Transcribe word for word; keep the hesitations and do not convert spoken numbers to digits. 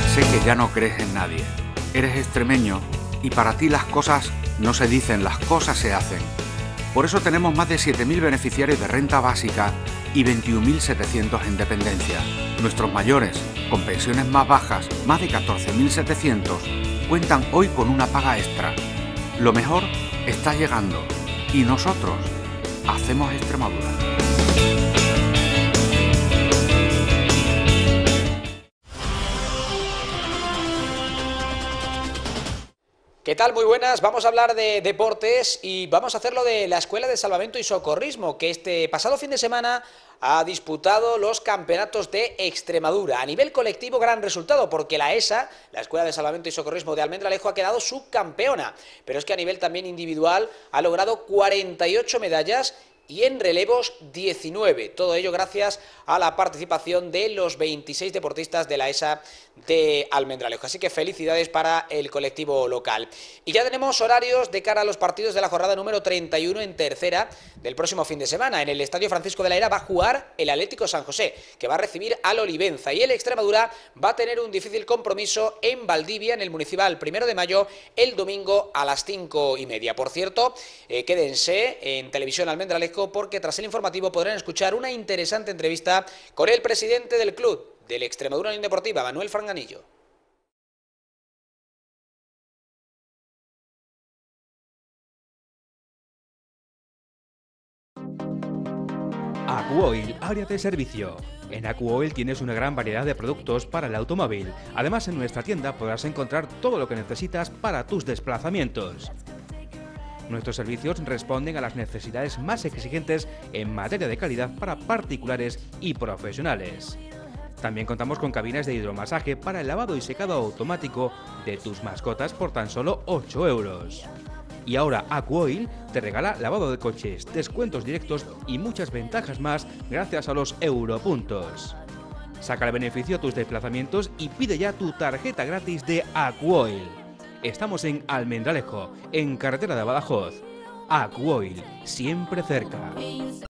Sé que ya no crees en nadie. Eres extremeño y para ti las cosas no se dicen, las cosas se hacen. Por eso tenemos más de siete mil beneficiarios de renta básica y veintiún mil setecientos en dependencia. Nuestros mayores, con pensiones más bajas, más de catorce mil setecientos, cuentan hoy con una paga extra. Lo mejor está llegando y nosotros hacemos Extremadura. ¿Qué tal? Muy buenas, vamos a hablar de deportes y vamos a hacerlo de la Escuela de Salvamento y Socorrismo, que este pasado fin de semana ha disputado los campeonatos de Extremadura. A nivel colectivo, gran resultado, porque la ESA, la Escuela de Salvamento y Socorrismo de Almendralejo, ha quedado subcampeona, pero es que a nivel también individual ha logrado cuarenta y ocho medallas y en relevos diecinueve, todo ello gracias a la participación de los veintiséis deportistas de la ESA de Almendralejo, así que felicidades para el colectivo local. Y ya tenemos horarios de cara a los partidos de la jornada número treinta y uno en tercera del próximo fin de semana. En el Estadio Francisco de la Era va a jugar el Atlético San José, que va a recibir al Olivenza, y el Extremadura va a tener un difícil compromiso en Valdivia, en el Municipal Primero de Mayo, el domingo a las cinco y media. Por cierto, eh, quédense en Televisión Almendralejo, porque tras el informativo podrán escuchar una interesante entrevista con el presidente del club del Extremadura Unión Deportiva, Manuel Franganillo. Acuoil, área de servicio. En Acuoil tienes una gran variedad de productos para el automóvil. Además, en nuestra tienda podrás encontrar todo lo que necesitas para tus desplazamientos. Nuestros servicios responden a las necesidades más exigentes en materia de calidad para particulares y profesionales. También contamos con cabinas de hidromasaje para el lavado y secado automático de tus mascotas por tan solo ocho euros. Y ahora Acuoil te regala lavado de coches, descuentos directos y muchas ventajas más gracias a los europuntos. Saca el beneficio a tus desplazamientos y pide ya tu tarjeta gratis de Acuoil. Estamos en Almendralejo, en carretera de Badajoz. Acuoil, siempre cerca.